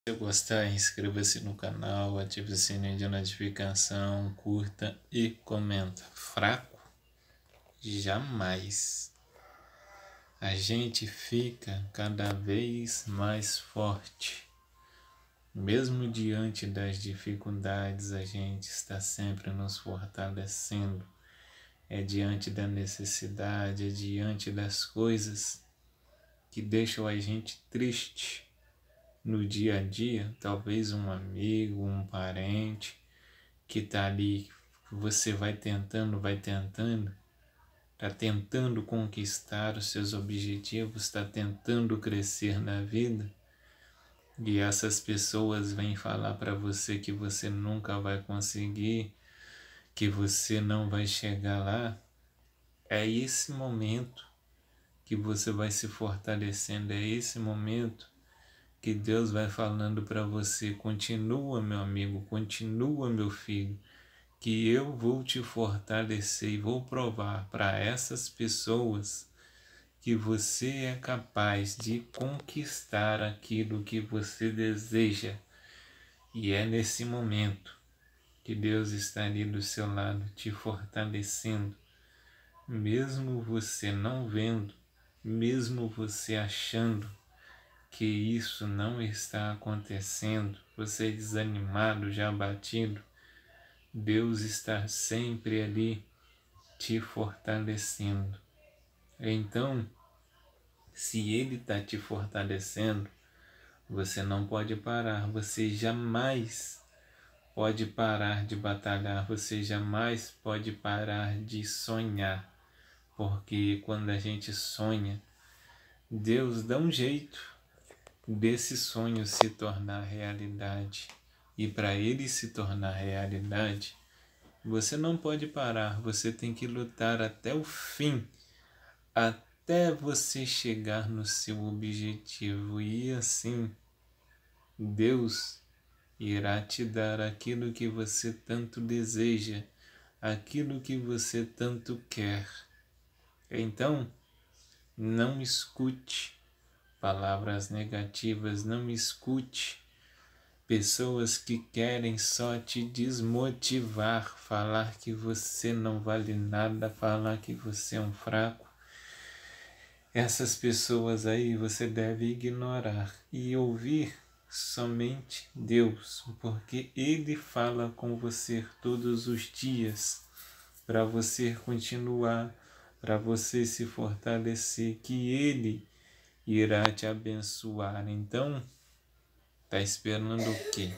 Se gostar, inscreva-se no canal, ative o sininho de notificação, curta e comenta. Fraco? Jamais. A gente fica cada vez mais forte. Mesmo diante das dificuldades, a gente está sempre nos fortalecendo. É diante da necessidade, é diante das coisas que deixam a gente triste. No dia a dia, talvez um amigo, um parente que está ali, você vai tentando, está tentando conquistar os seus objetivos, está tentando crescer na vida, e essas pessoas vêm falar para você que você nunca vai conseguir, que você não vai chegar lá. É esse momento que você vai se fortalecendo, é esse momento que Deus vai falando para você: continua, meu amigo, continua, meu filho, que eu vou te fortalecer e vou provar para essas pessoas que você é capaz de conquistar aquilo que você deseja. E é nesse momento que Deus está ali do seu lado, te fortalecendo, mesmo você não vendo, mesmo você achando que isso não está acontecendo, você desanimado, já abatido, Deus está sempre ali te fortalecendo. Então, se Ele está te fortalecendo, você não pode parar, você jamais pode parar de batalhar, você jamais pode parar de sonhar, porque quando a gente sonha, Deus dá um jeito desse sonho se tornar realidade. E para ele se tornar realidade, você não pode parar, você tem que lutar até o fim, até você chegar no seu objetivo. E assim, Deus irá te dar aquilo que você tanto deseja, aquilo que você tanto quer. Então, não escute palavras negativas, não escute pessoas que querem só te desmotivar, falar que você não vale nada, falar que você é um fraco. Essas pessoas aí você deve ignorar e ouvir somente Deus, porque Ele fala com você todos os dias para você continuar, para você se fortalecer, que Ele irá te abençoar. Então, está esperando o quê?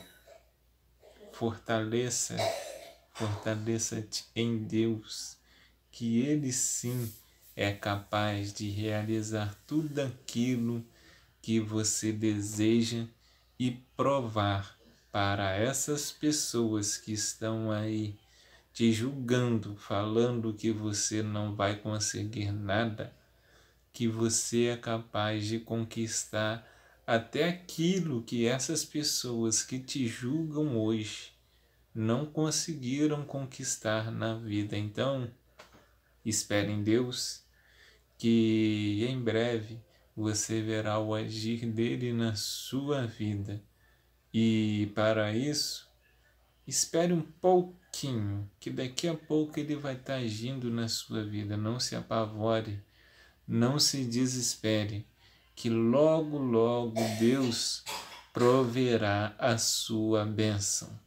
Fortaleça-te em Deus, que Ele sim é capaz de realizar tudo aquilo que você deseja e provar para essas pessoas que estão aí te julgando, falando que você não vai conseguir nada, que você é capaz de conquistar até aquilo que essas pessoas que te julgam hoje não conseguiram conquistar na vida. Então, espere em Deus, que em breve você verá o agir dele na sua vida. E para isso, espere um pouquinho, que daqui a pouco ele vai estar agindo na sua vida. Não se apavore, não se desespere, que logo, logo Deus proverá a sua bênção.